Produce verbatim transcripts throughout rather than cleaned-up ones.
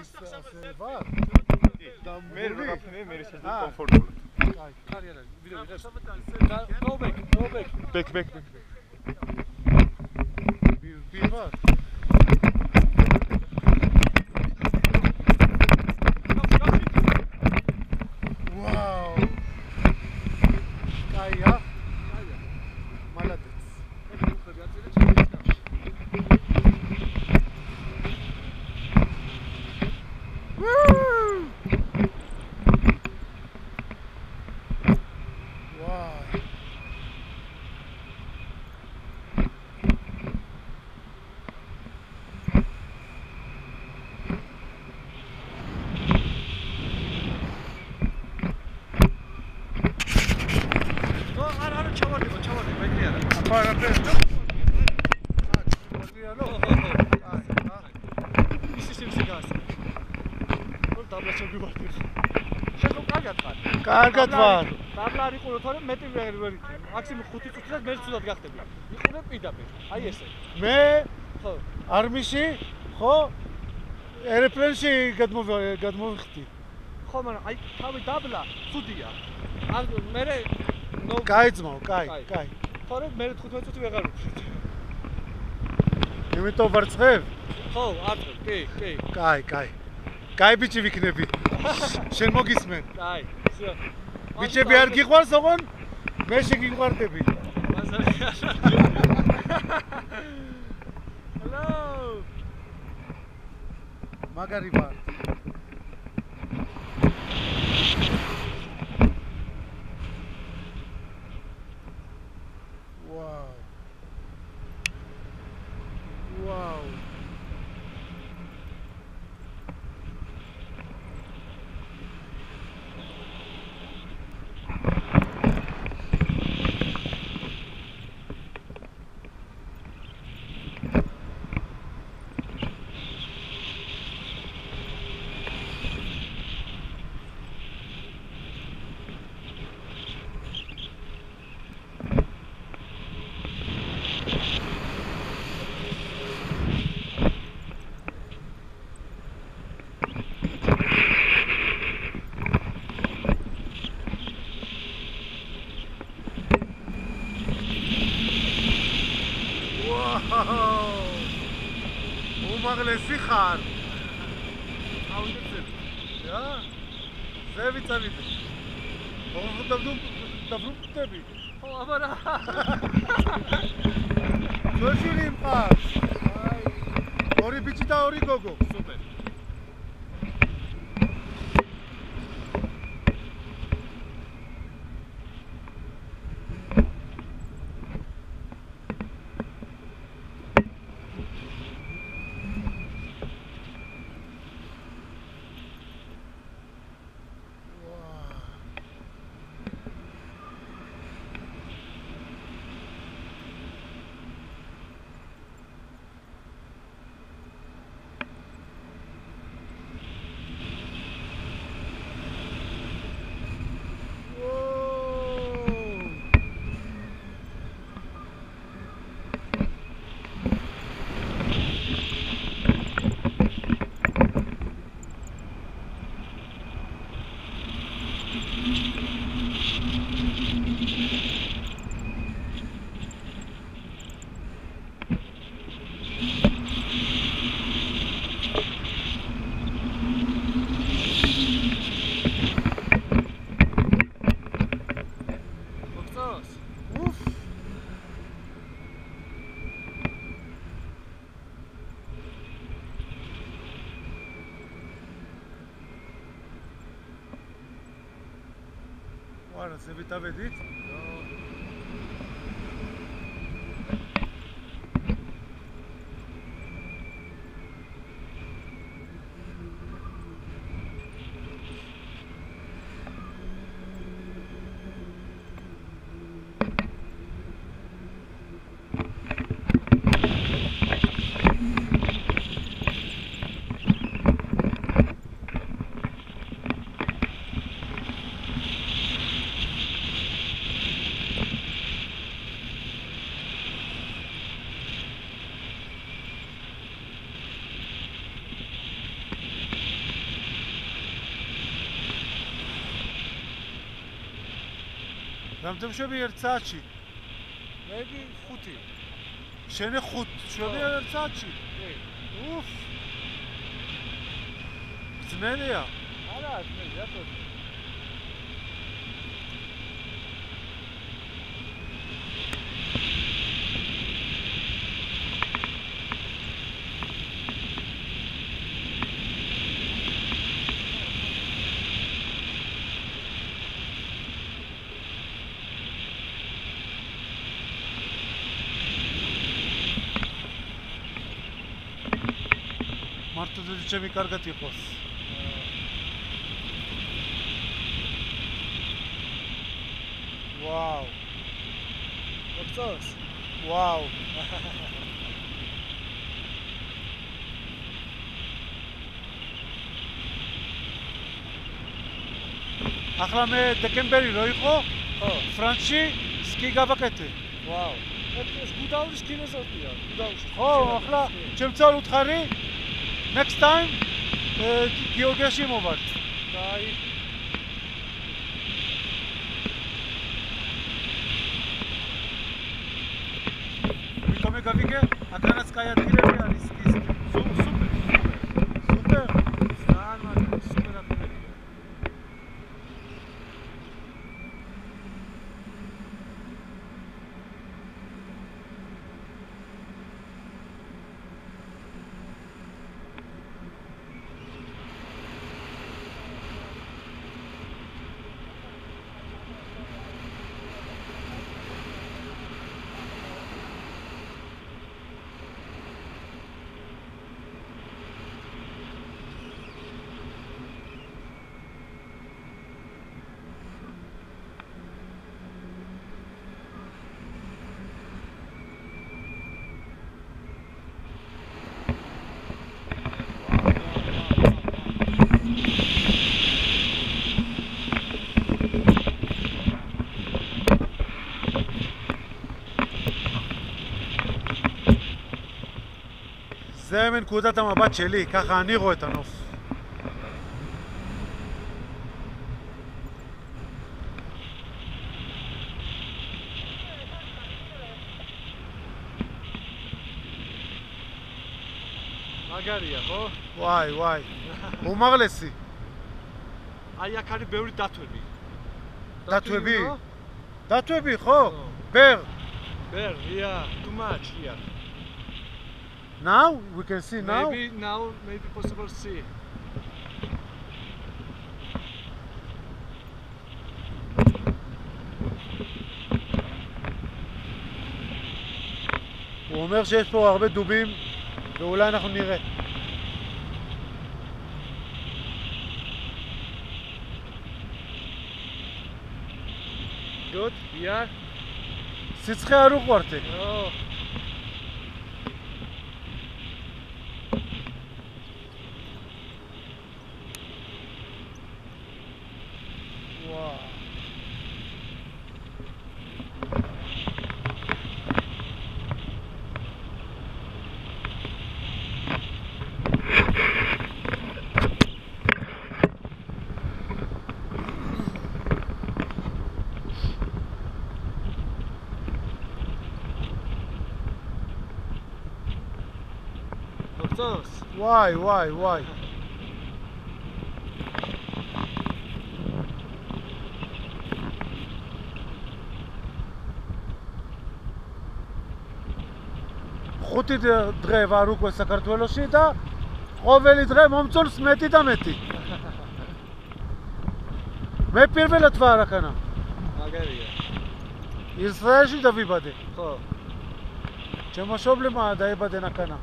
ის ასე ვარ? მე ვაფრინე მე შეძლო კომფორტულად. აი, კარიერა, ვიდეო ვიღებს. Go back, go back. Back, back, back. ბი ვარ? ვაუ. კაია. კაია. მალადეც. კარგად ვარ. დაბლა არ იყურო თორემ მეტი ვერ ვერ იქ. მაქსიმუმ ხუთი წუთი და მე ცუდად გახდები. იყურე პირდაპირ. აი ესე. მე ხო. არმიში ხო? ერეპლენში გადმოვიხდი. ხო, მაგრამ აი თავი დაბლა ცუდია. ან მე ნო კაი ძმაო, კაი, კაი. თორემ მე თხუთმეტ წუთი ვეღარ ვუშვით. იმიტომ ვარცხევ? ხო, არტყევ, კი, კი. კაი, კაი. კაი ბიჭი ვიქნები. შენ მოგისმენ? კაი. ბიჭები არ გიყვარს ოღონ? მე შეგიყვარდები. Hello. მაგარი ვარ. ვაუ. ვაუ. უმაღლესი ხარ. აუდიცებ. რა? ზე ვიცავიდე. მოხდავდო დაბრუნდები. ხო, აბარა. ძოშილი მყავს. აი. ორი ბიჭი და ორი გოგო. სუპერ. არა, ზევით ავედით? რამდენშები ერთ საათში? maybe ხუთი. შენი ხუთ შვები ერთ საათში? კი. უფ. ძნელია. არა, ძნელი, რატო? მარტო ჩემი კარგად იყოს. ვაუ. მოწონს? ვაუ. ახლა მე დეკემბერი რო იყო? ხო. ფრანკში სკი გავაკეთე. ვაუ. ეს გუდაურის კინოზალია, გუდაურის. ხო, ახლა ჩემწალ უთხარი. Next time, გიორგიაში მოვართ. დაი. ვიკომე გავიგე? აქანაც კაი ადგილები არის სკის. Super. სუპერ. ძალიან მაგარი, სუპერ ადგილები. זה מנקודת המבט שלי, ככה אני רואה את הנוף. მაგარია, ხო? וואי, וואי. უმაღლესი. აი აქ არის ბევრი დათვები. დათვები? no? დათვები, ხო? ბერ. ბერ, yeah, too much here. Now we can see now. Maybe now, maybe possible see. הוא אומר שיש פה הרבה דובים ואולי אנחנו נראה. Good, yeah. סיצחי ארוך וורטה. Oh. וואו. Moxos. וואי, וואי, וואי. ხუთი დღე ვარ უკვე საქართველოში და ყოველი დღე მომწონს მეტი და მეტი. მე პირველად ვარ აქანა. მაგარია. ისრაელში დავიბადე. ხო. ჩემო მშობლებმა დაიბადენ აქანა.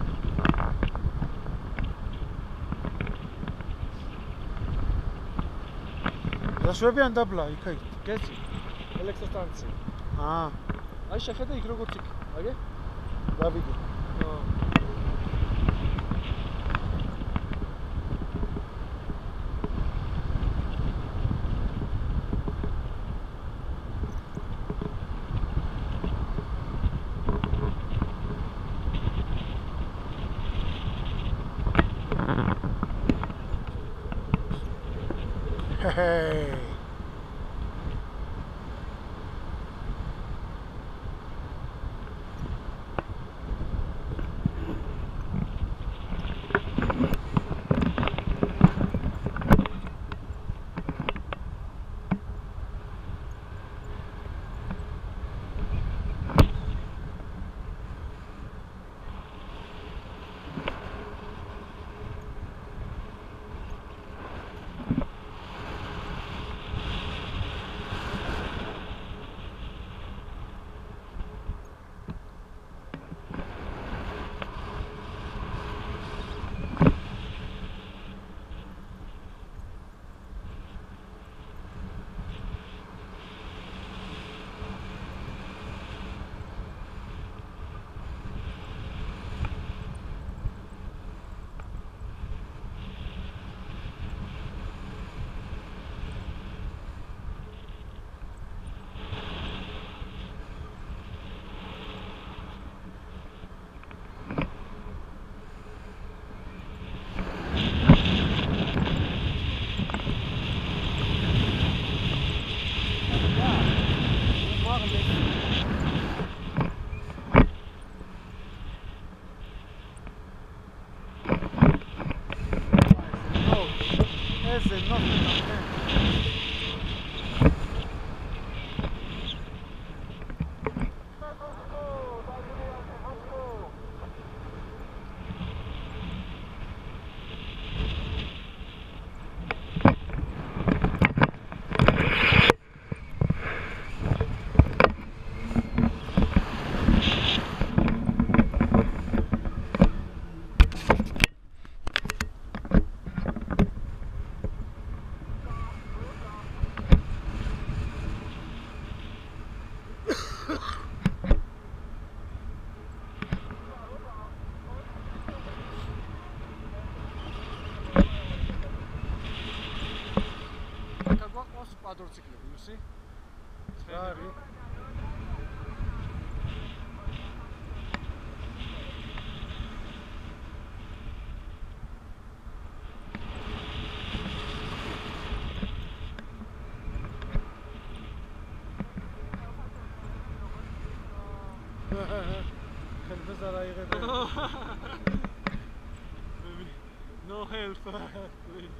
დაშვებიან დაბლა იქა იქ. გეცი. ელექტროსტანცია. აა, აი შეხედე იქ როგორც იქ. აგე? დავიგე. ხო. ჰეჰეი. მოტოციკლები, უსი? რა არის? ხელბეს არ აიღებენ. No help, please.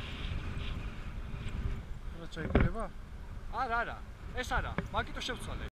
ჩაიგულება? არა, არა. ეს არა. მაგიტო შევცვალე.